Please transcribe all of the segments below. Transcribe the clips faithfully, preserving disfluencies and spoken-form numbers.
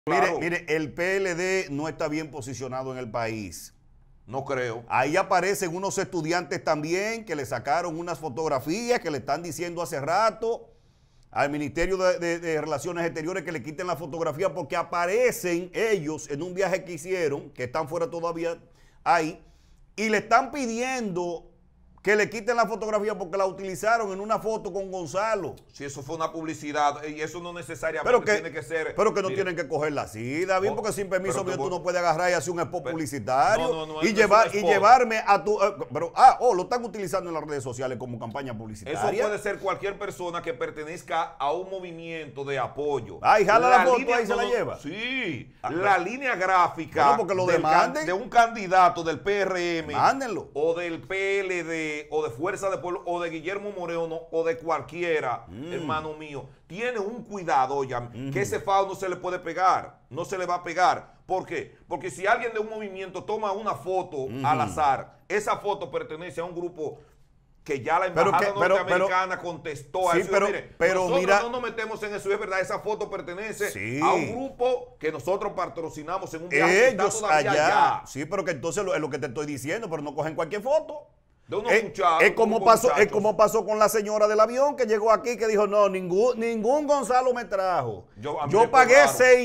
Claro. Mire, mire, el P L D no está bien posicionado en el país. No creo. Ahí aparecen unos estudiantes también que le sacaron unas fotografías que le están diciendo hace rato al Ministerio de, de, de Relaciones Exteriores que le quiten la fotografía porque aparecen ellos en un viaje que hicieron, que están fuera todavía ahí, y le están pidiendo que le quiten la fotografía porque la utilizaron en una foto con Gonzalo. Si eso fue una publicidad, y eso no necesariamente pero que, tiene que ser... Pero que no mire, tienen que cogerla así, David, porque sin permiso mío tú no puedes agarrar y hacer un spot pero, publicitario no, no, no, y, no llevar, es un y spot. llevarme a tu... Uh, pero, ah, oh, lo están utilizando en las redes sociales como campaña publicitaria. Eso puede ser cualquier persona que pertenezca a un movimiento de apoyo. Ay, jala la, la foto línea, ahí se no, la lleva. Sí, ah, la pero, línea gráfica bueno, porque lo del demanden. de un candidato del P R M Mándenlo. o del P L D o de Fuerza de Pueblo o de Guillermo Moreno o de cualquiera, mm. hermano mío, tiene un cuidado ya, mm. que ese F A O no se le puede pegar, no se le va a pegar. ¿Por qué? Porque si alguien de un movimiento toma una foto mm. al azar, esa foto pertenece a un grupo que ya la embajada pero que, pero, norteamericana pero, contestó a sí, eso. Pero, mire, pero nosotros mira, no nos metemos en eso, es verdad, esa foto pertenece sí. a un grupo que nosotros patrocinamos en un viaje ellos allá. allá. Sí, pero que entonces lo, es lo que te estoy diciendo, pero no cogen cualquier foto. De unos es, muchachos, es, como pasó, es como pasó con la señora del avión que llegó aquí que dijo, no, ningún, ningún Gonzalo me trajo. Yo, Yo pagué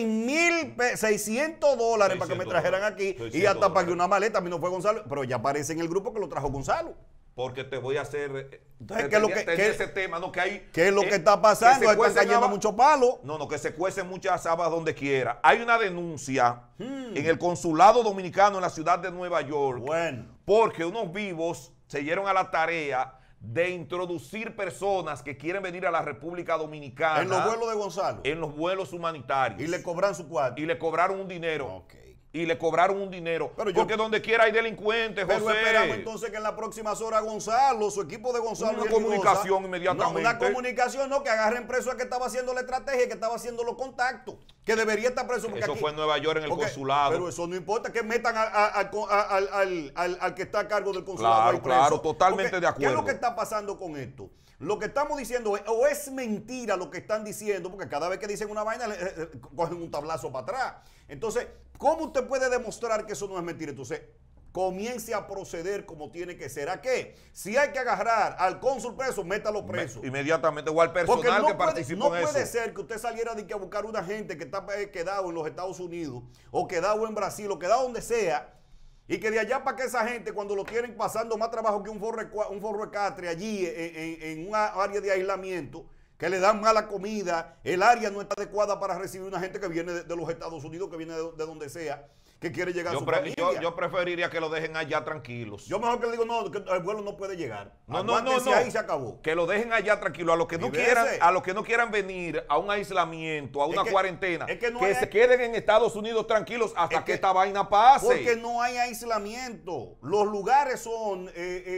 seiscientos dólares para que me trajeran aquí y hasta pagué una maleta, a mí no fue Gonzalo, pero ya aparece en el grupo que lo trajo Gonzalo. Porque te voy a hacer... Entonces, ¿qué es lo que, que, ese tema, ¿no? que hay, ¿qué es lo eh, que está pasando? Que están cayendo muchos palos. No, no, que se cuecen muchas habas donde quiera. Hay una denuncia hmm. en el consulado dominicano en la ciudad de Nueva York. Bueno. Porque unos vivos se dieron a la tarea de introducir personas que quieren venir a la República Dominicana. En los vuelos de Gonzalo. En los vuelos humanitarios. Y le cobran su cuarto. Y le cobraron un dinero. Ok. Y le cobraron un dinero. Pero porque yo, donde quiera hay delincuentes, pero José. Pero esperamos entonces que en las próximas horas Gonzalo, su equipo de Gonzalo... Una comunicación Goza, inmediatamente. No, una comunicación, no, que agarren preso a que estaba haciendo la estrategia y que estaba haciendo los contactos. Que debería estar preso. Porque eso aquí, fue en Nueva York, en el porque, consulado. Pero eso no importa, que metan a, a, a, a, al, al, al, al que está a cargo del consulado. Claro, ahí preso. claro, totalmente porque, de acuerdo. ¿Qué es lo que está pasando con esto? Lo que estamos diciendo es, o es mentira lo que están diciendo, porque cada vez que dicen una vaina, eh, eh, cogen un tablazo para atrás. Entonces, ¿cómo usted puede demostrar que eso no es mentira? Entonces, comience a proceder como tiene que ser. ¿A qué? Si hay que agarrar al cónsul preso, métalo preso. Inmediatamente, o al personal no que puede, participó no en eso. No puede ser que usted saliera de que a buscar una gente que está quedado en los Estados Unidos, o quedado en Brasil, o quedado donde sea, y que de allá para que esa gente, cuando lo tienen pasando más trabajo que un forro, un forro de catre allí en, en, en una área de aislamiento, que le dan mala comida, el área no está adecuada para recibir una gente que viene de, de los Estados Unidos, que viene de, de donde sea, que quiere llegar yo a su pre, familia. Yo, yo preferiría que lo dejen allá tranquilos. Yo mejor que le digo, no, que el vuelo no puede llegar. No, no, no, no. Ahí se acabó. Que lo dejen allá tranquilo. A los que no quieran, a los que no quieran venir a un aislamiento, a una es que, cuarentena, es que, no que hay, se queden en Estados Unidos tranquilos hasta es que, que esta vaina pase. Porque no hay aislamiento. Los lugares son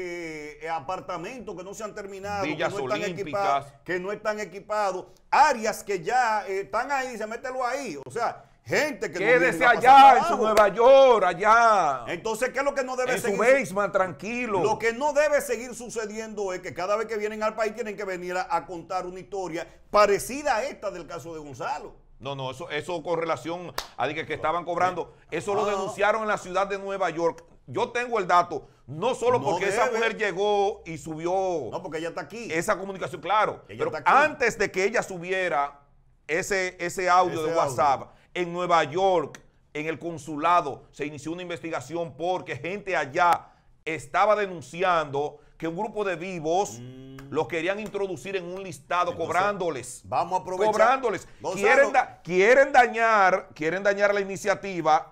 eh, eh, apartamentos que no se han terminado, Villas que no están olímpicas, equipados, que no están equipados, áreas que ya eh, están ahí, se mételo ahí. O sea, gente que quédese no allá en su Nueva York, allá. Entonces, ¿qué es lo que no debe en seguir? En su basement, tranquilo. Lo que no debe seguir sucediendo es que cada vez que vienen al país tienen que venir a, a contar una historia parecida a esta del caso de Gonzalo. No, no, eso, eso con relación a que, que estaban cobrando, eso lo denunciaron en la ciudad de Nueva York. Yo tengo el dato, no solo porque no esa mujer llegó y subió. No, porque ella está aquí. Esa comunicación, claro. Ella pero antes de que ella subiera ese, ese audio ese de WhatsApp, audio. En Nueva York, en el consulado, se inició una investigación porque gente allá estaba denunciando que un grupo de vivos mm. los querían introducir en un listado. Entonces, cobrándoles. Vamos a aprovechar. Cobrándoles. Quieren, da, quieren dañar, quieren dañar la iniciativa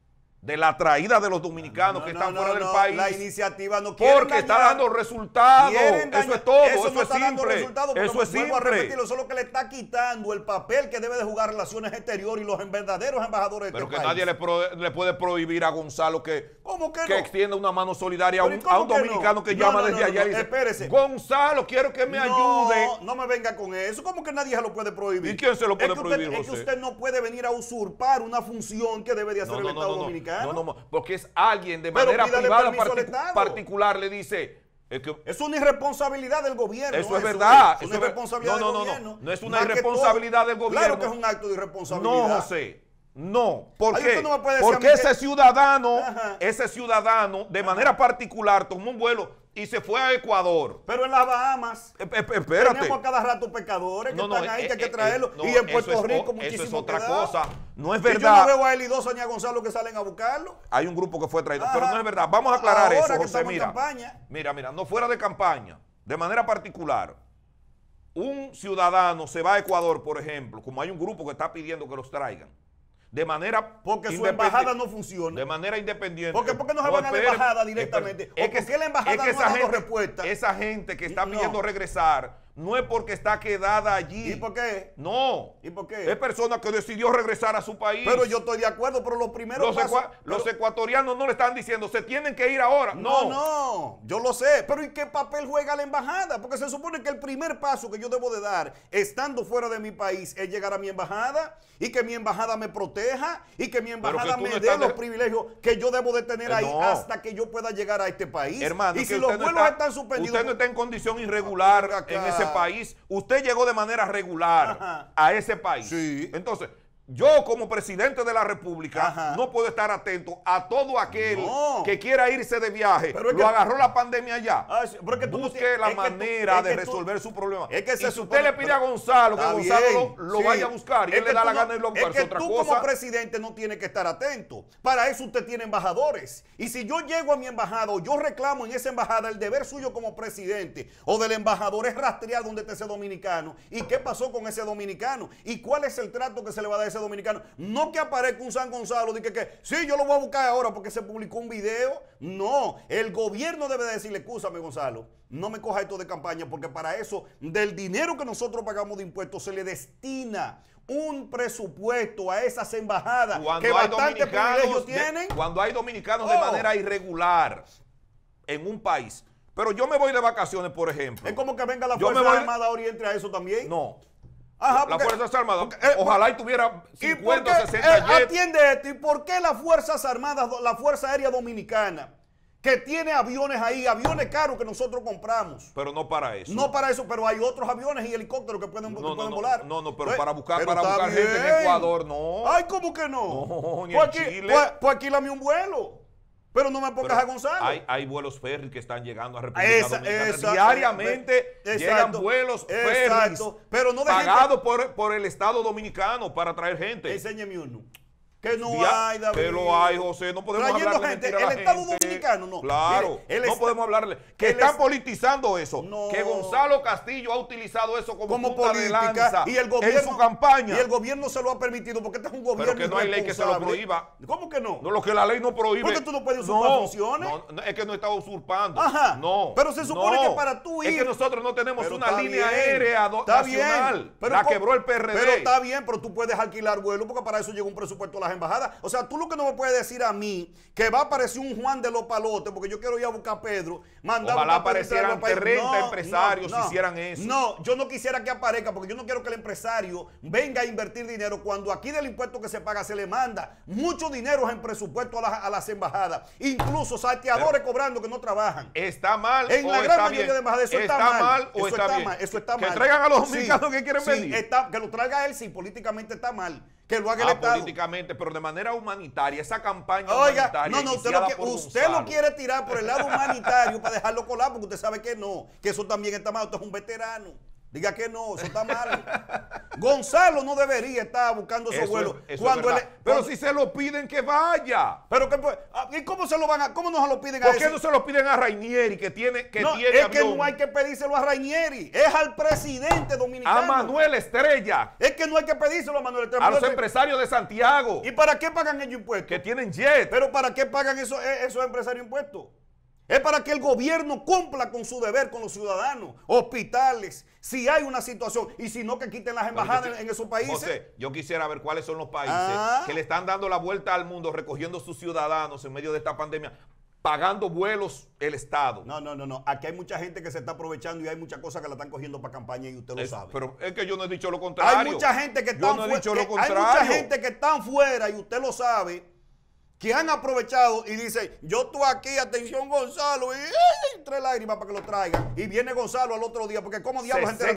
de la traída de los dominicanos no, no, que están no, fuera no, del país. La iniciativa no quiere porque dañar, está dando resultados. Eso es todo. Eso, eso no es está simple. Dando resultados, eso es simple. A repetirlo, eso es lo que le está quitando el papel que debe de jugar relaciones exteriores y los verdaderos embajadores de Pero este que país. nadie le, pro, le puede prohibir a Gonzalo que, ¿Cómo que, no? que extienda una mano solidaria a un, a un dominicano no? que no, llama no, desde no, allá no, y dice, espérese. Gonzalo, quiero que me no, ayude. No me venga con eso. ¿Cómo que nadie se lo puede prohibir? ¿Y quién se lo puede es que prohibir, usted, José? Es que usted no puede venir a usurpar una función que debe de hacer no, el no, Estado no, no, dominicano. No, no, porque es alguien de manera privada particu particular le dice es, que, es una irresponsabilidad del gobierno. Eso es verdad. Es una eso irresponsabilidad no, no, del no, gobierno. No, no es una irresponsabilidad del gobierno. Claro que es un acto de irresponsabilidad. No, José. No, ¿por Ay, qué? usted no me puede decir Porque a mí ese que- ciudadano, Ajá. ese ciudadano, de manera particular, tomó un vuelo y se fue a Ecuador. Pero en las Bahamas Eh, eh, Espérate. tenemos a cada rato pecadores que No, no, están ahí, eh, que hay que eh, traerlos. eh, no, y en Puerto eso es Rico o- muchísimo Eso es otra quedado. cosa. No es Y yo no verdad. veo a él y dos a Gonzalo que salen a buscarlo. Hay un grupo que fue traído, Ajá. pero no es verdad. Vamos a aclarar Ahora eso, que José. estamos en Mira, campaña. mira, mira, no fuera de campaña, de manera particular. Un ciudadano se va a Ecuador, por ejemplo, como hay un grupo que está pidiendo que los traigan, de manera Porque su independiente- embajada no funciona. de manera independiente. Porque, ¿por qué no se van a la espere, embajada directamente? espere. ¿O por qué la embajada no ha esa dado gente, respuesta? Esa gente que está No. pidiendo regresar no es porque está quedada allí. ¿Y por qué? No. ¿Y por qué? Es persona que decidió regresar a su país. Pero yo estoy de acuerdo, pero los primeros los, pasos... ecua- los pero- ecuatorianos no le están diciendo, se tienen que ir ahora. No, No, no, yo lo sé, pero ¿y qué papel juega la embajada? Porque se supone que el primer paso que yo debo de dar, estando fuera de mi país, es llegar a mi embajada y que mi embajada me proteja y que mi que embajada tú me no dé estás los de- privilegios que yo debo de tener Eh, ahí no. hasta que yo pueda llegar a este país. hermano, y es si que los usted no vuelos está- están suspendidos... Usted no está en condición irregular Venga acá. en ese país. Usted llegó de manera regular Ajá. a ese país. Sí. Entonces, yo como presidente de la República Ajá. no puedo estar atento a todo aquel No. que quiera irse de viaje. Pero es Lo que- agarró la pandemia allá. Ah, sí, pero es que tú no Busque tienes- la es que tú- manera es de que tú- resolver su problema. es que y se si supone- usted le pide a pero- Gonzalo que Está Gonzalo bien, lo, lo sí. vaya a buscar y Es él que le da tú la no- gana de irlo a buscar, es es que otra tú cosa. como presidente no tiene que estar atento. Para eso usted tiene embajadores. Y si yo llego a mi embajada o yo reclamo en esa embajada, el deber suyo como presidente o del embajador es rastrear dónde está ese dominicano. ¿Y qué pasó con ese dominicano? ¿Y cuál es el trato que se le va a dar a ese dominicano? No que aparezca un San Gonzalo y que, que sí, yo lo voy a buscar ahora porque se publicó un video. No, el gobierno debe de decirle, escúchame Gonzalo, no me coja esto de campaña porque para eso, del dinero que nosotros pagamos de impuestos, se le destina un presupuesto a esas embajadas Cuando que hay bastante privilegios dominicanos de- tienen. cuando hay dominicanos de Oh. manera irregular en un país. Pero yo me voy de vacaciones, por ejemplo. Es como que venga la Yo me Fuerza voy- Armada ahora y entre a eso también. No. Ajá, Las porque- Fuerzas Armadas, porque, eh, ojalá y tuviera ¿Y por cincuenta qué, o sesenta eh, jets. atiende esto, ¿y por qué las Fuerzas Armadas, la Fuerza Aérea Dominicana, que tiene aviones ahí, aviones caros que nosotros compramos? Pero no para eso. No para eso, pero hay otros aviones y helicópteros que pueden, No, que no, pueden no, volar. no, no, pero Eh, para buscar- pero para está buscar gente en bien. Ecuador, no. Ay, ¿cómo que no? No, ni pues en aquí, Chile. Pues, pues alquílame un vuelo. Pero no me Pero pongas a Gonzalo. Hay, hay vuelos ferry que están llegando a República Esa- Dominicana. esa- Diariamente exacto, llegan vuelos ferries exacto, pero no de pagados por, por el Estado Dominicano para traer gente. Enséñeme uno. Que no Dia- hay, David. Que lo hay, José. No podemos Trayendo hablarle gente, mentira a la el Estado gente. Dominicano, no. Claro, Mire, el no est- podemos hablarle. Que el están est- politizando eso. No. Que Gonzalo Castillo ha utilizado eso como, como punta de política lanza y el gobierno en su campaña. y el gobierno se lo ha permitido porque este es un gobierno que no hay ley que se lo irresponsable. prohíba. ¿Cómo que no? No, lo que la ley no prohíbe. Porque tú no puedes usurpar No, funciones. No, no, es que no está usurpando. Ajá. No. Pero se supone no. que para tú Es ir- que nosotros no tenemos Pero una está línea bien, aérea do- está nacional. bien, pero la co- quebró el P R D. Pero está bien, pero tú puedes alquilar vuelo porque para eso llega un presupuesto a las embajadas. O sea, tú lo que no me puedes decir a mí que va a aparecer un Juan de los Palotes porque yo quiero ir a buscar a Pedro, mandar Ojalá a buscar a Pedro y traerlo aparecieran al país. treinta No, empresarios no, si no. hicieran eso. No, yo no quisiera que aparezca porque yo no quiero que el empresario venga a invertir dinero cuando aquí del impuesto que se paga se le manda mucho dinero en presupuesto a, las- a las embajadas. Incluso salteadores cobrando que no trabajan. ¿Está mal En o la está gran mayoría bien? de embajadas eso está, mal. o Eso está, está bien? mal. Eso está que mal. traigan a los Sí, dominicanos que quieren sí, venir. está- que lo traiga él, sí, políticamente está mal. Que lo haga el Ah, Estado. políticamente, pero de manera humanitaria. Esa campaña Oiga, humanitaria no, no, usted, lo, iniciada que- por usted Gonzalo. lo quiere tirar por el lado humanitario para dejarlo colar, porque usted sabe que no, que eso también está mal. Usted es un veterano. Diga que no, eso está mal. Gonzalo no debería estar buscando esos Eso, vuelos. es- eso cuando es él- verdad. Pero cuando- si se lo piden, que vaya. pero que, pues, ah, ¿y cómo se lo van a, cómo no se lo piden a ¿Por qué ese? no se lo piden a Rainieri, que tiene, que No, tiene es que avión? no hay que pedírselo a Rainieri, es al presidente dominicano. A Manuel Estrella, Es que no hay que pedírselo a Manuel Estrella. a los Manuel- empresarios de Santiago, ¿Y para qué pagan ellos impuestos? que tienen jet. Pero ¿para qué pagan esos, eh, esos empresarios impuestos? Es para que el gobierno cumpla con su deber con los ciudadanos, hospitales, si hay una situación, y si no que quiten las embajadas Pero yo- en esos países. José, yo quisiera ver cuáles son los países Ah. que le están dando la vuelta al mundo, recogiendo sus ciudadanos en medio de esta pandemia, pagando vuelos el Estado. No, no, no, no. Aquí hay mucha gente que se está aprovechando y hay muchas cosas que la están cogiendo para campaña y usted lo Es- sabe. pero es que yo no he dicho lo contrario. Hay mucha gente que Yo están no he fue- dicho que- lo hay contrario. mucha gente que están fuera y usted lo sabe, que han aprovechado y dicen, yo estoy aquí, atención Gonzalo, y ¡ay! Tres lágrimas para que lo traigan. Y viene Gonzalo al otro día, porque como diablos gente